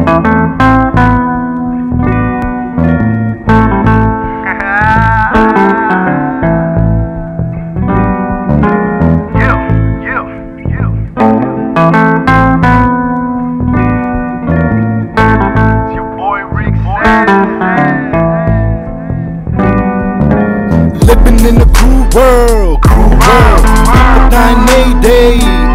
Living in a cruel world, people dying a day.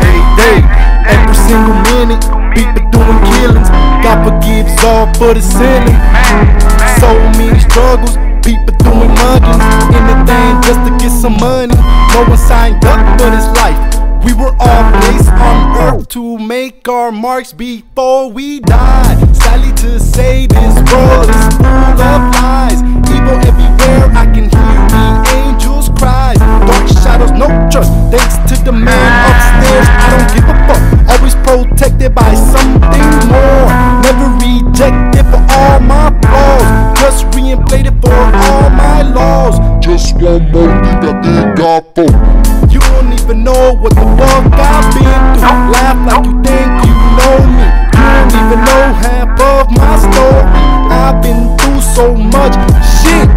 Every single minute, people doing killings. God forgives all for the sinning. So many struggles, people doing muggings, anything just to get some money. No one signed up for this life. We were all placed on earth to make our marks before we die. Sadly to say, this world is full of lies. Evil everywhere, I can hear the angels cry. Dark shadows, no trust, thanks to the man upstairs. I don't give a fuck, always protected by something more. Never rejected for all my flaws, just reinflated for all my laws. Just one more thing I did God for. You don't even know what the fuck I've been through. Laugh like you think you know me. You don't even know half of my story. I've been through so much shit.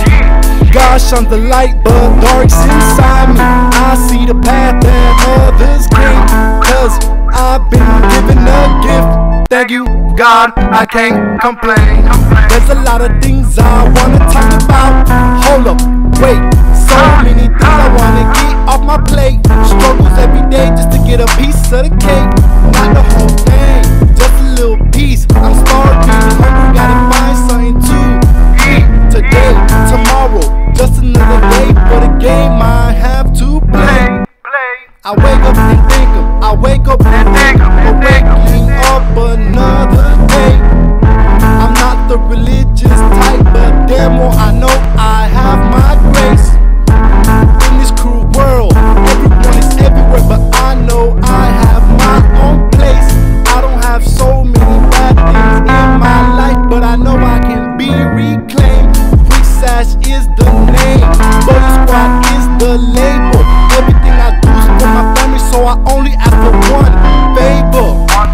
God shines the light, but dark's inside me. I see the path that others can't, 'cause I've been given a gift. Thank you, God, I can't complain. There's a lot of things I wanna talk about. Hold up, wait, so many things I wanna get off my plate. Struggles every day just to get a piece of the cake. Not the whole thing, just a little piece. I'm starving, hungry, gotta find something to eat. Today, tomorrow, just another day for the game I have to play. I wake up and think of, I wake up and think of, waking up another day. I'm not the religious type, but damn well I know I have my grace. In this cruel world, everyone is everywhere, but I know I have my own place. I don't have so many bad things in my life, but I know I can be reclaimed. Freak Sash is the name, Bully Squad is the label. Everything I do is for my family, so I only ask for one favor.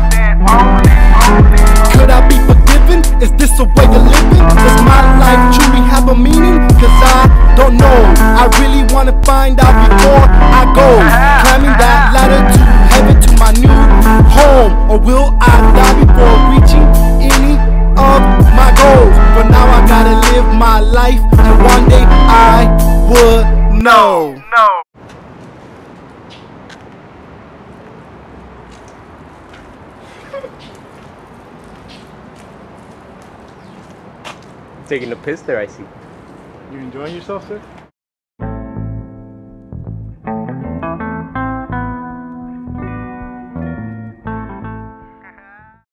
Could I be forgiven? Is this a way of living? Does my life truly have a meaning? 'Cause I don't know, I really wanna find out before I go. Climbing that ladder to heaven, to my new home, or will I die before reaching any of my goals? For now I gotta live my life, and one day I would know. Taking a piss there, I see. You enjoying yourself, sir?